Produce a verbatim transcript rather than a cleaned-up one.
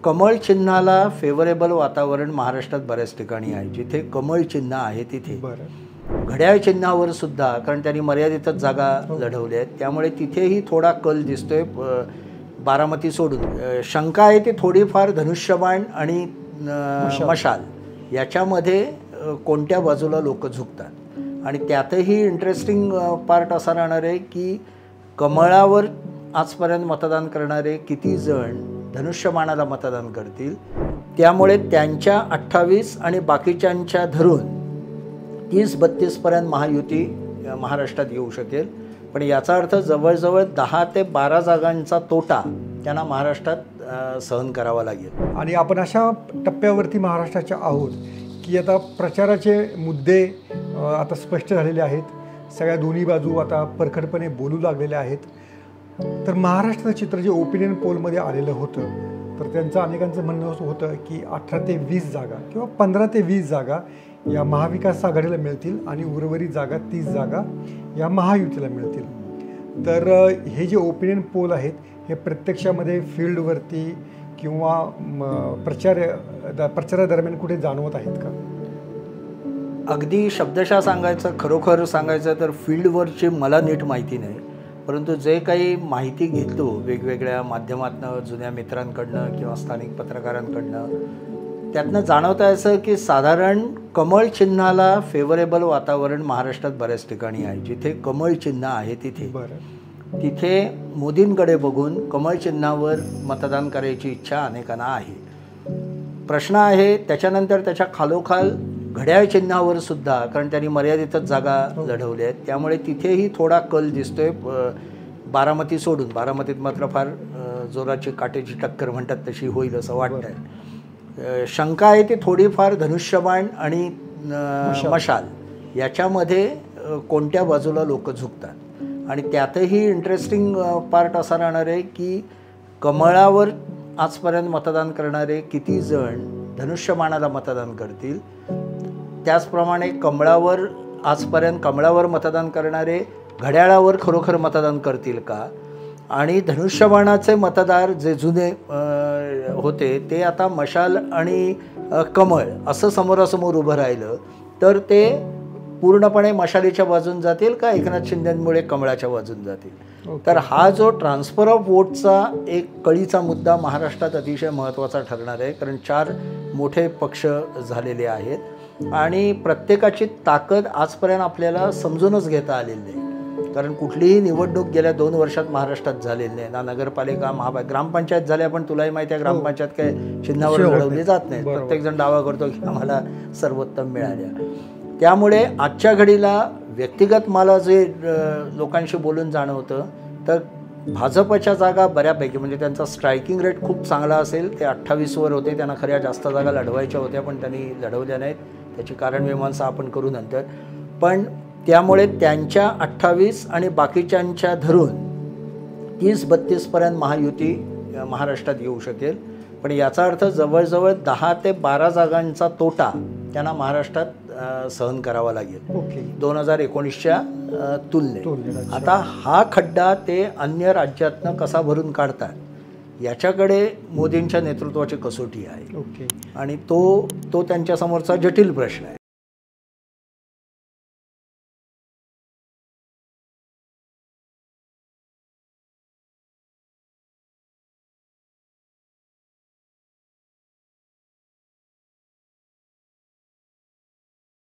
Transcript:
कमळ चिन्हाला फेवरेबल वातावरण महाराष्ट्रात बऱ्याच ठिकाणी आहे. जिथे कमळ चिन्ह आहे तिथे घड्याळ चिन्हावर सुद्धा, कारण त्यांनी मर्यादितच जागा लढवल्या आहेत, त्यामुळे तिथेही थोडा कल दिसतोय. बारामती सोडून शंका आहे ती थोडीफार धनुष्यबाण आणि मशाल याच्यामध्ये कोणत्या बाजूला लोक झुकतात. आणि त्यातही इंटरेस्टिंग पार्ट असा राहणार आहे की कमळावर आजपर्यंत मतदान करणारे किती जण धनुष्यबाणाला मतदान करतील. त्यामुळे त्यांच्या अठ्ठावीस आणि बाकीच्यांच्या धरून तीस बत्तीसपर्यंत महायुती महाराष्ट्रात येऊ शकेल. पण याचा अर्थ जवळजवळ दहा ते बारा जागांचा तोटा त्यांना महाराष्ट्रात सहन करावा लागेल. आणि आपण अशा टप्प्यावरती महाराष्ट्राच्या आहोत की आता प्रचाराचे मुद्दे आता स्पष्ट झालेले आहेत. सगळ्या दोन्ही बाजू आता परखडपणे बोलू लागलेल्या आहेत. तर महाराष्ट्राचं चित्र जे ओपिनियन पोलमध्ये आलेलं होतं, तर त्यांचं अनेकांचं म्हणणं असं होतं की अठरा ते वीस जागा किंवा पंधरा ते वीस जागा या महाविकास आघाडीला मिळतील आणि उर्वरित जागा तीस जागा या महायुतीला मिळतील. तर हे जे ओपिनियन पोल आहेत हे प्रत्यक्षामध्ये फील्डवरती किंवा प्रचार प्रचारादरम्यान कुठे जाणवत आहेत का? अगदी शब्दशः सांगायचं, खरोखर सांगायचं तर फील्डवरची मला नीट माहिती नाही. परंतु जे काही माहिती घेतो वेगवेगळ्या माध्यमातून, जुन्या मित्रांकडनं किंवा स्थानिक पत्रकारांकडनं, त्यातनं जाणवतं असं की साधारण कमळ चिन्हाला फेवरेबल वातावरण महाराष्ट्रात बऱ्याच ठिकाणी आहे. जिथे कमळ चिन्ह आहे तिथे तिथे मोदींकडे बघून कमळ चिन्हावर मतदान करायची इच्छा अनेकांना आहे. प्रश्न आहे त्याच्यानंतर त्याच्या खालोखाल घड्याळ चिन्हावर सुद्धा, कारण त्यांनी मर्यादितच जागा लढवल्या आहेत, त्यामुळे तिथेही थोडा कल दिसतोय. बारामती सोडून, बारामतीत मात्र फार जोराची काटेची टक्कर म्हणतात तशी होईल असं वाटतंय. शंका आहे ती थोडीफार धनुष्यबाण आणि मशाल याच्यामध्ये कोणत्या बाजूला लोक झुकतात. आणि त्यातही इंटरेस्टिंग पार्ट असा राहणार आहे की कमळावर आजपर्यंत मतदान करणारे किती जण धनुष्यबाणाला मतदान करतील. त्याचप्रमाणे कमळावर आजपर्यंत कमळावर मतदान करणारे घड्याळावर खरोखर मतदान करतील का. आणि धनुष्यबाणाचे मतदार जे जुने होते ते आता मशाल आणि कमळ असं समोरासमोर उभं राहिलं तर ते पूर्णपणे मशालीच्या बाजून जातील का एकनाथ शिंदेंमुळे कमळाच्या बाजून जातील. तर हा जो ट्रान्सफर ऑफ वोटचा एक कळीचा मुद्दा महाराष्ट्रात अतिशय महत्त्वाचा ठरणार आहे. कारण चार मोठे पक्ष झालेले आहेत आणि प्रत्येकाची ताकद आजपर्यंत आपल्याला समजूनच घेता आलेली नाही. कारण कुठलीही निवडणूक गेल्या दोन वर्षात महाराष्ट्रात झालेली नाही. ना नगरपालिका, महा ग्रामपंचायत झाल्या, पण तुलाही माहिती आहे ग्रामपंचायत काय चिन्हावर लढवली जात नाही. प्रत्येकजण दावा करतो की आम्हाला सर्वोत्तम मिळाल्या. त्यामुळे आजच्या घडीला व्यक्तिगत मला जे लोकांशी बोलून जाणवतं तर भाजपच्या जागा बऱ्यापैकी, म्हणजे त्यांचा स्ट्रायकिंग रेट खूप चांगला असेल. ते अठ्ठावीसवर होते, त्यांना खऱ्या जास्त जागा लढवायच्या होत्या पण त्यांनी लढवल्या नाहीत. त्याची कारणमीमांसा आपण करू नंतर. पण त्यामुळे त्यांच्या अठ्ठावीस आणि बाकीच्यांच्या धरून तीस बत्तीसपर्यंत महायुती महाराष्ट्रात येऊ शकेल. पण याचा अर्थ जवळजवळ दहा ते बारा जागांचा तोटा त्यांना महाराष्ट्रात सहन करावा लागेल दोन हजार एकोणीसच्या तुलनेत. आता हा खड्डा ते अन्य राज्यातनं कसा भरून काढतात याच्याकडे मोदींच्या नेतृत्वाची कसोटी आहे आणि तो तो त्यांच्यासमोरचा जटिल प्रश्न आहे.